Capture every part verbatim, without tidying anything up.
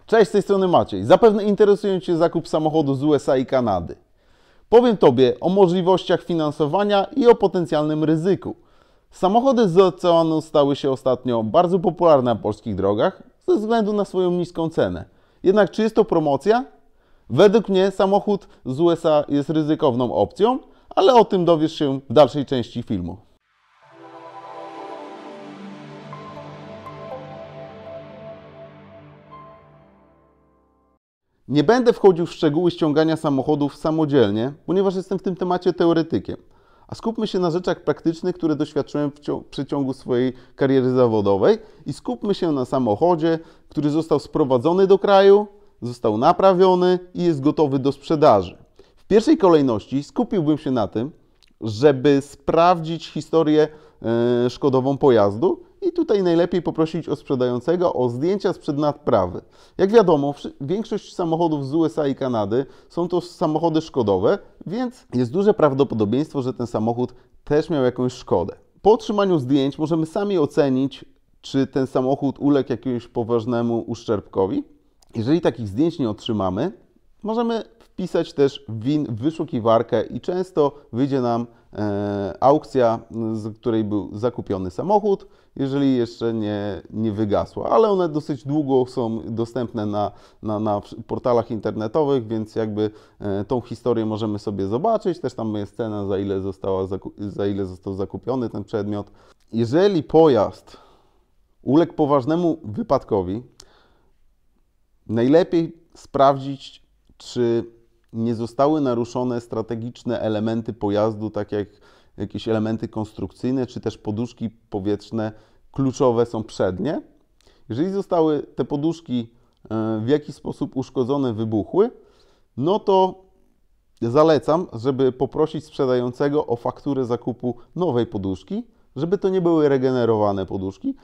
Cześć, z tej strony Maciej. Zapewne interesuje Cię zakup samochodu z U S A i Kanady. Powiem Tobie o możliwościach finansowania i o potencjalnym ryzyku. Samochody z oceanu stały się ostatnio bardzo popularne na polskich drogach ze względu na swoją niską cenę. Jednak czy jest to promocja? Według mnie samochód z U S A jest ryzykowną opcją, ale o tym dowiesz się w dalszej części filmu. Nie będę wchodził w szczegóły ściągania samochodów samodzielnie, ponieważ jestem w tym temacie teoretykiem. A skupmy się na rzeczach praktycznych, które doświadczyłem w przeciągu swojej kariery zawodowej i skupmy się na samochodzie, który został sprowadzony do kraju, został naprawiony i jest gotowy do sprzedaży. W pierwszej kolejności skupiłbym się na tym, żeby sprawdzić historię yy, szkodową pojazdu i tutaj najlepiej poprosić o sprzedającego o zdjęcia sprzed nadprawy. Jak wiadomo, większość samochodów z U S A i Kanady są to samochody szkodowe, więc jest duże prawdopodobieństwo, że ten samochód też miał jakąś szkodę. Po otrzymaniu zdjęć możemy sami ocenić, czy ten samochód uległ jakiemuś poważnemu uszczerbkowi. Jeżeli takich zdjęć nie otrzymamy, możemy wpisać też V I N w wyszukiwarkę i często wyjdzie nam e, aukcja, z której był zakupiony samochód, jeżeli jeszcze nie, nie wygasła. Ale one dosyć długo są dostępne na, na, na portalach internetowych, więc jakby e, tą historię możemy sobie zobaczyć. Też tam jest cena, za ile, została, za ile został zakupiony ten przedmiot. Jeżeli pojazd uległ poważnemu wypadkowi, najlepiej sprawdzić, czy nie zostały naruszone strategiczne elementy pojazdu, tak jak jakieś elementy konstrukcyjne, czy też poduszki powietrzne kluczowe są przednie. Jeżeli zostały te poduszki w jakiś sposób uszkodzone, wybuchły, no to zalecam, żeby poprosić sprzedającego o fakturę zakupu nowej poduszki, żeby to nie były regenerowane poduszki.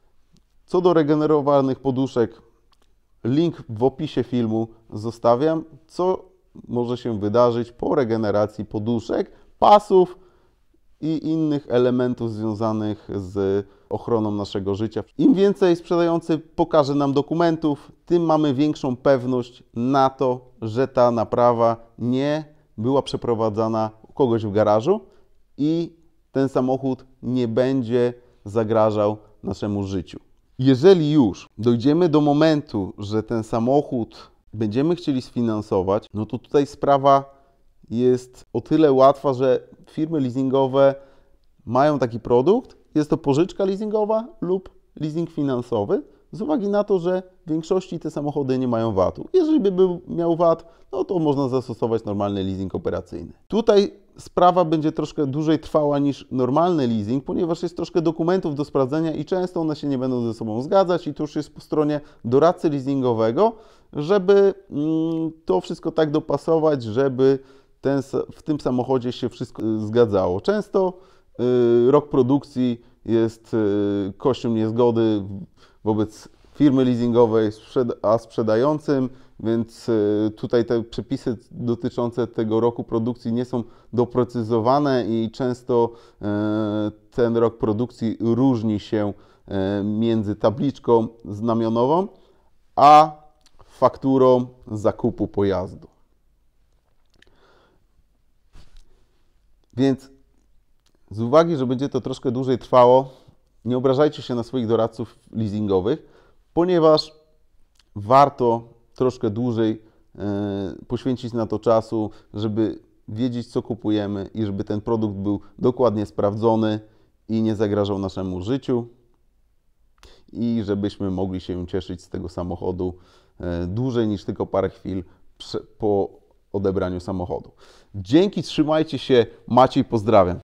Co do regenerowanych poduszek, link w opisie filmu zostawiam, co może się wydarzyć po regeneracji poduszek, pasów i innych elementów związanych z ochroną naszego życia. Im więcej sprzedający pokaże nam dokumentów, tym mamy większą pewność na to, że ta naprawa nie była przeprowadzana u kogoś w garażu i ten samochód nie będzie zagrażał naszemu życiu. Jeżeli już dojdziemy do momentu, że ten samochód będziemy chcieli sfinansować, no to tutaj sprawa jest o tyle łatwa, że firmy leasingowe mają taki produkt, jest to pożyczka leasingowa lub leasing finansowy, z uwagi na to, że w większości te samochody nie mają V A t-u. Jeżeli by był, miał V A T, no to można zastosować normalny leasing operacyjny. Tutaj sprawa będzie troszkę dłużej trwała niż normalny leasing, ponieważ jest troszkę dokumentów do sprawdzenia i często one się nie będą ze sobą zgadzać i to już jest po stronie doradcy leasingowego, żeby mm, to wszystko tak dopasować, żeby ten, w tym samochodzie się wszystko zgadzało. Często y, rok produkcji jest y, kością niezgody wobec firmy leasingowej a sprzedającym, więc tutaj te przepisy dotyczące tego roku produkcji nie są doprecyzowane i często ten rok produkcji różni się między tabliczką znamionową a fakturą zakupu pojazdu. Więc z uwagi, że będzie to troszkę dłużej trwało, nie obrażajcie się na swoich doradców leasingowych, ponieważ warto troszkę dłużej y, poświęcić na to czasu, żeby wiedzieć, co kupujemy i żeby ten produkt był dokładnie sprawdzony i nie zagrażał naszemu życiu i żebyśmy mogli się cieszyć z tego samochodu y, dłużej niż tylko parę chwil po odebraniu samochodu. Dzięki, trzymajcie się, Maciej, pozdrawiam.